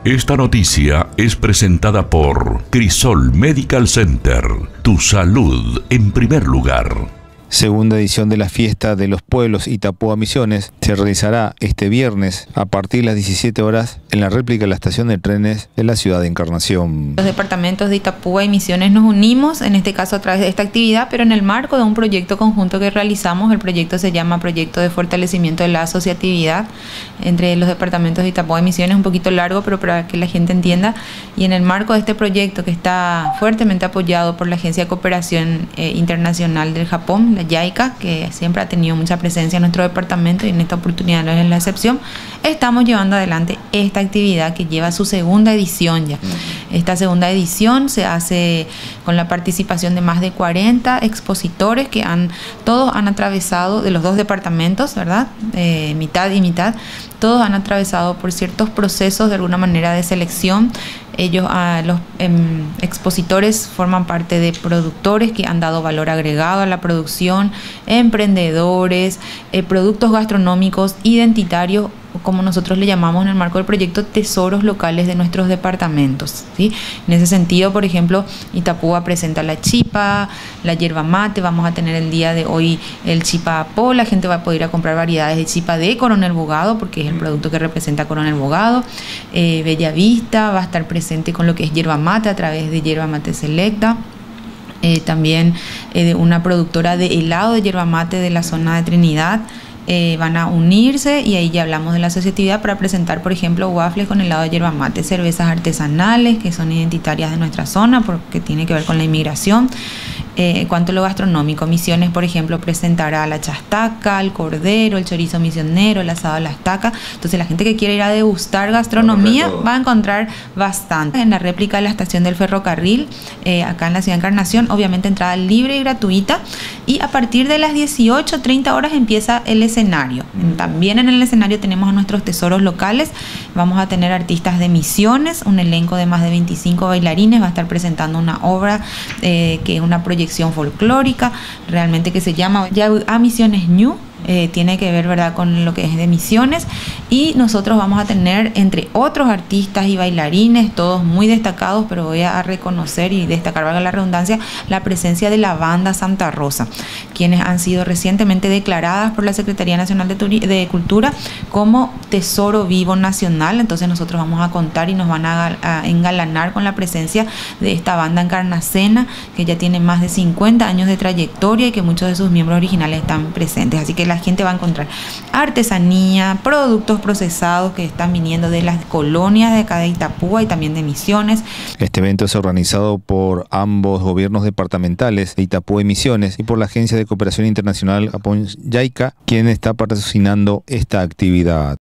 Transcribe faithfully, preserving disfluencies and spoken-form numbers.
Esta noticia es presentada por Crisol Medical Center. Tu salud en primer lugar. Segunda edición de la Fiesta de los Pueblos Itapúa Misiones se realizará este viernes a partir de las diecisiete horas en la réplica de la estación de trenes de la ciudad de Encarnación. Los departamentos de Itapúa y Misiones nos unimos, en este caso a través de esta actividad, pero en el marco de un proyecto conjunto que realizamos. El proyecto se llama Proyecto de Fortalecimiento de la Asociatividad entre los departamentos de Itapúa y Misiones, un poquito largo, pero para que la gente entienda. Y en el marco de este proyecto, que está fuertemente apoyado por la Agencia de Cooperación eh, Internacional del Japón, la JICA, que siempre ha tenido mucha presencia en nuestro departamento y en esta oportunidad no es la excepción, estamos llevando adelante esta actividad que lleva su segunda edición ya. Esta segunda edición se hace con la participación de más de cuarenta expositores que han, todos han atravesado, de los dos departamentos, ¿verdad? Eh, mitad y mitad, todos han atravesado por ciertos procesos de alguna manera de selección. Ellos, ah, los eh, expositores forman parte de productores que han dado valor agregado a la producción, emprendedores, eh, productos gastronómicos, identitarios, como nosotros le llamamos en el marco del proyecto, tesoros locales de nuestros departamentos, ¿sí? En ese sentido, por ejemplo, Itapúa presenta la chipa, la yerba mate. Vamos a tener el día de hoy el chipapó. La gente va a poder ir a comprar variedades de chipa de Coronel Bogado, porque es el producto que representa Coronel Bogado. eh, Bellavista va a estar presente con lo que es yerba mate a través de Yerba Mate Selecta. Eh, también eh, de una productora de helado de yerba mate de la zona de Trinidad. Eh, van a unirse y ahí ya hablamos de la asociatividad para presentar, por ejemplo, waffles con helado de yerba mate, cervezas artesanales que son identitarias de nuestra zona porque tiene que ver con la inmigración. Eh, en cuanto a lo gastronómico, Misiones, por ejemplo, presentará la chastaca, el cordero, el chorizo misionero, el asado a la estaca. Entonces la gente que quiere ir a degustar gastronomía va a encontrar bastante. En la réplica de la estación del ferrocarril, eh, acá en la ciudad de Encarnación, obviamente entrada libre y gratuita, y a partir de las dieciocho treinta horas empieza el escenario. También en el escenario tenemos a nuestros tesoros locales. Vamos a tener artistas de Misiones, un elenco de más de veinticinco bailarines, va a estar presentando una obra eh, que es una proyección folclórica, realmente, que se llama Ya a Misiones Ñu. Eh, tiene que ver, ¿verdad?, con lo que es de Misiones, y nosotros vamos a tener, entre otros artistas y bailarines, todos muy destacados, pero voy a reconocer y destacar, valga la redundancia, la presencia de la banda Santa Rosa, quienes han sido recientemente declaradas por la Secretaría Nacional de, Turi de Cultura como Tesoro Vivo Nacional. Entonces nosotros vamos a contar y nos van a, a engalanar con la presencia de esta banda encarnacena, que ya tiene más de cincuenta años de trayectoria y que muchos de sus miembros originales están presentes. Así que la gente va a encontrar artesanía, productos procesados que están viniendo de las colonias de acá de Itapúa y también de Misiones. Este evento es organizado por ambos gobiernos departamentales de Itapúa y Misiones y por la Agencia de Cooperación Internacional Japón JICA, quien está patrocinando esta actividad.